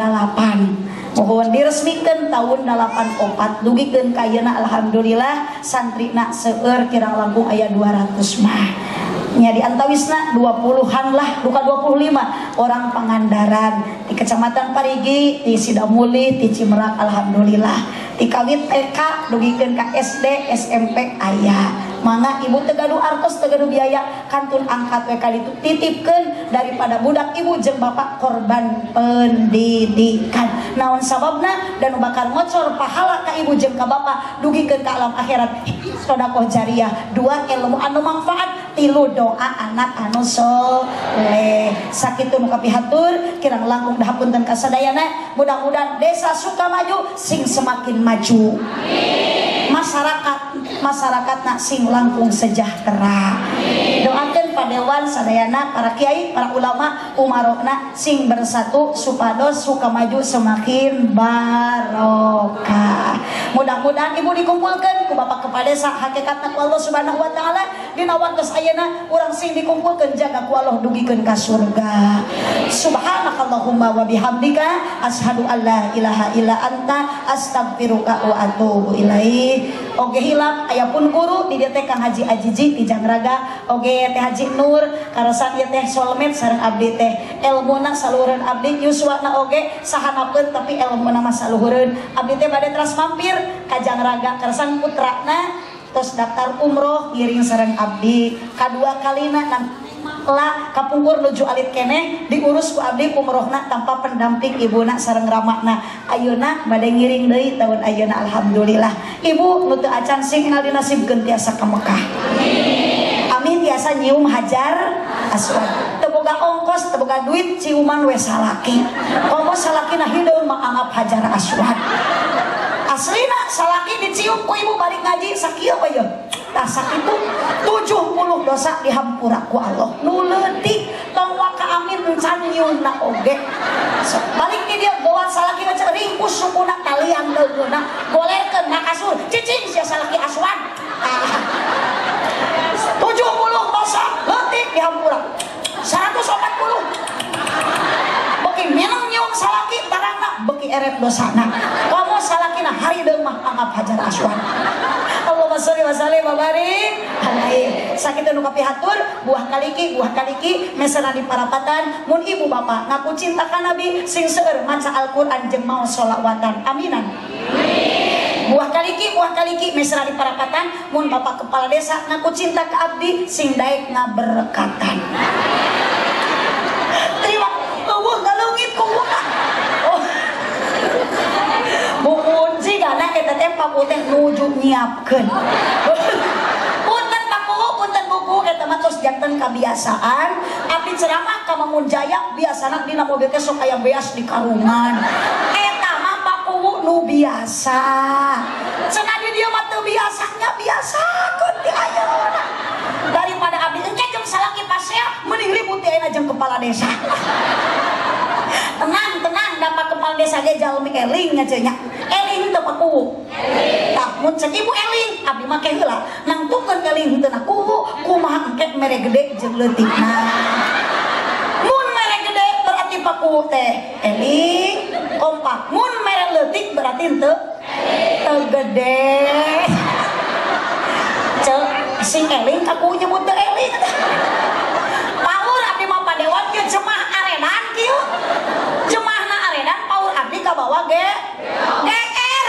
Mohon diresmikan tahun 84 dugikeun ka ayeuna alhamdulillah santrina seueur kirang langkung aya 200 mah. Nya di antawisna 20-an lah, bukan 25 orang Pangandaran di Kecamatan Parigi, di Sidamuli, di Cimerak alhamdulillah. Di kawit TK dugikeun ka SD, SMP aya. Mangga ibu tegadu artos tegadu biaya kantun angkat we kali titipkeun daripada budak ibu jeung bapak korban pendidikan. Naon sababna dan bakal ngocor pahala ka ibu jeung ka bapak dugikeun ka alam akhirat. Sedekah jariah, 2 ilmu anu manfaat, 3 doa anak anu soleh. Sakitu nu kapihatur kirang langkung dahapunten kasadayana mudah-mudahan desa Sukamaju sing semakin maju. Amin. Masyarakatna sing langkung sejahtera. Doakeun padewan sadayana para kiai, para ulama umarokna sing bersatu supados Sukamaju semakin barokah. Mudah-mudahan ibu dikumpulkan ku bapak kepala desa hakikatna ku Allah Subhanahu wa taala dina wangtos ayeuna urang sing dikumpulkeun jaga ku Allah dugikeun ka surga. Subhanakallahumma wa bihamdika asyhadu an la ilaha illa anta astaghfiruka wa atubu ilaik. Oge hilap aya pun guru di dieu teh Kang Haji Ajiji di Jangraga, oge teh Haji Nur karasan ieu teh solmed sareng abdi teh elmuna saluhureun abdi yuswana oge sahanapeun tapi elmuna mah saluhureun abdi teh bade teras mampir ka Jangraga karasan putrana tos daftar umroh ngiring sareng abdi kadua kalina lah kapungkur nuju alit kene diurus ku abdi umrohna tanpa pendamping ibuna sareng ramakna. Ayeuna bade ngiring deui tahun ayeuna alhamdulillah. Ibu nu teu acan sing ngal dinasibkeun tiasa ka Mekah. Amin tiasa nyium Hajar Aswad. Teu boga ongkos, teu boga duit ciuman we salaki. Komo salakina hideung mah anggap Hajar Aswad. Aslina salaki dicium ku ibu balik ngaji sakieu we ye. Tah sakitu 70 dosa dihampura ku Allah. Nu leutik tong waka amin encan nyiumna oge. So, balik di dia goat salaki mah ringkus sukuna kalian leungeuna. Golerkeun na kasur. Cicing sia salaki Aswan. 70 dosa leutik dihampura. 140. Beki minang nyium salaki tarangna beki eret dosana. Kamu salakina hari deung mah anggap Hajar Aswan. Allahumma sholli wa sallim wa barik alaihi. Sakitu nu kapihatur buah kaliki mesana di parapatan mun ibu bapak ngaku cinta ka Nabi sing seueur maca Al-Qur'an jeung maos sholawatan. Aminan. Buah kaliki mesana di parapatan mun bapak kepala desa ngaku cinta ka abdi sing daek ngaberkatan. Terima eueuh galungit ku oh. Buku jigana eta teh paku teh nuju nyiapkeun. Punten paku, punten buku eta mah tos janten kabiasaan. Abdi ceramah ka Mangun Jaya biasana dina mobil teh sok aya beas di karungan. Eta mah paku nu biasa. Cenah di dieu mah teu biasa, nya biasakeun ti ayeuna. Daripada abdi engke jeung salaki pasea mending ribut ti ayeuna jeung kepala desa. Tenang dapat kepala desa ge jalmi eling nya cenah. Eling teu paku. Tah mun ceuk ibu eling abdi make heula. Nangtukeun eling teu na kumaha engke mere gede jeung leutikna. Mun mere gede berarti paku teh eling kompak. Mun mere leutik berarti teu gede. Ceuk sing eling kaku nyebut teu eling. Paur abdi mah padewan kieu jemaah arenan kieu. Jemaahna arenan paur abdi ka bawah ge GR.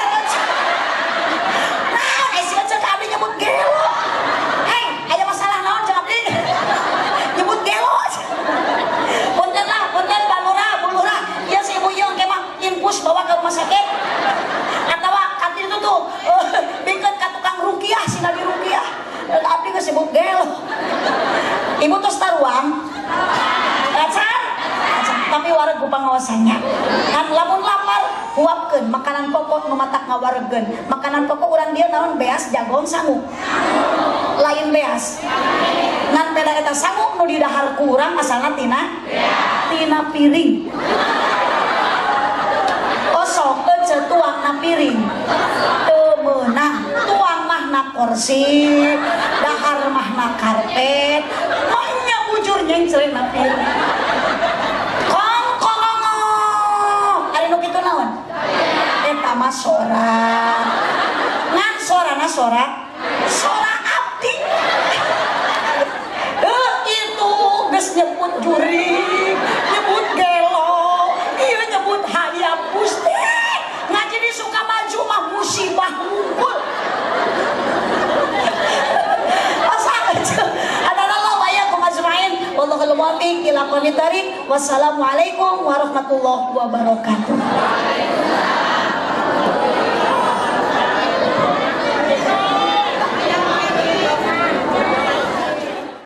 Nah, sia ceuk abdi nyebut gelo. Hei, aya masalah naon jeung abdi? Nyebut gelo. Punten lah, punten Pak Lurah, Bu Lurah. Ya si ibu ieu engke mah infus bawa ke rumah sakit. Atawa kantin itu tuh bikin ka tukang rukiah sina di rukiah. Abdi geus sebut gelo. Ibu tos taruang. Acan, tapi wareg ku pangawasannya. Kan lamun lapar huapkeun makanan pokok nu matak ngawaregeun. Makanan pokok urang dieu naon beas, jagon, sangu. Lain beas. Ngan beda eta sangu nu di dahar ku urang asalna tina piring. piring menang tuang mahna kursi dahar mahna karpet mahnya bujur nyengcelin na piring kong ada nu kitu naon eta mah sora ngan sorana sora abdi itu geus nyebut jurig nyebut gelo ieu nyebut hayam Gusti ngaji di Sukamaju mah musibah unggul Wassalamualaikum warahmatullahi wabarakatuh.